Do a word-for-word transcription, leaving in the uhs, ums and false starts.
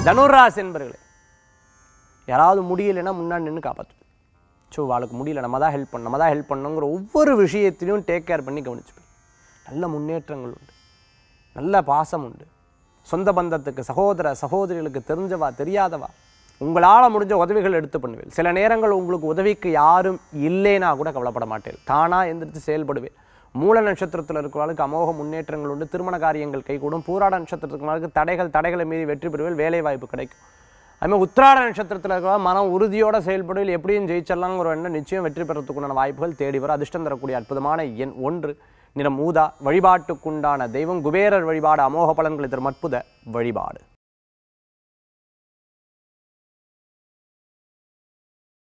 தனுராசி என்பர்களே, யாராவது முடியலைன்னா முன்னாடி நின்று காப்பாற்றும். ஸோ அவளுக்கு முடியல, நம்ம தான் ஹெல்ப் பண்ணணும், நம்ம தான் ஹெல்ப் பண்ணணுங்கிற ஒவ்வொரு விஷயத்திலையும் டேக் கேர் பண்ணி கவனிச்சுப்பேன். நல்ல முன்னேற்றங்கள் உண்டு, நல்ல பாசம் உண்டு. சொந்த பந்தத்துக்கு, சகோதர சகோதரிகளுக்கு, தெரிஞ்சவா தெரியாதவா உங்களால் முடிஞ்ச உதவிகள் எடுத்து பண்ணுவேன். சில நேரங்கள் உங்களுக்கு உதவிக்கு யாரும் இல்லைனா கூட கவலைப்பட மாட்டேன், தானாக எந்திரிச்சு செயல்படுவேன். மூல நட்சத்திரத்தில் இருக்கிறவர்களுக்கு அமோக முன்னேற்றங்கள் உண்டு, திருமண காரியங்கள் கைகூடும். பூராட நட்சத்திரத்துக்கு தடைகள் தடைகளை மீறி வெற்றி பெறுவேன், வேலை வாய்ப்பு கிடைக்கும். அதுமாதிரி உத்திராட நட்சத்திரத்தில் இருக்கிற மனம் உறுதியோடு செயல்படுவேன், எப்படியும் ஜெயிச்சிடலாங்கிற எண்ணம் நிச்சயம் வெற்றி பெறத்துக்குண்டான வாய்ப்புகள் தேடி வரும். அதிர்ஷ்டம் தரக்கூடிய அற்புதமான எண் ஒன்று, நிறம் ஊதா. வழிபாட்டுக்குண்டான தெய்வம் குபேரர் வழிபாடு. அமோக பலன்களை தரும் அற்புத வழிபாடு.